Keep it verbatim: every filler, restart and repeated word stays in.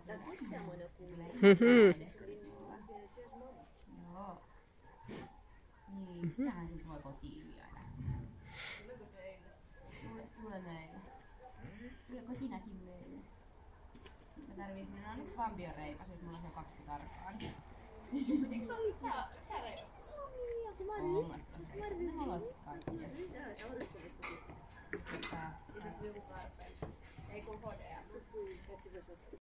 Mhm. Joo. Niin, sitähän sit voi kotiin viedä. Tule, tule meille. Tuleeko sinäkin meille? Mä tarvitsin, no nyt kampioreipas, jos mulla on se kaksi tarkkaan. Eikö se ollut tää, tää reipas? On, mä sitten ne mulla on sit kaikkia. Tää, tää. Joku tarpeen. Ei kun H D M.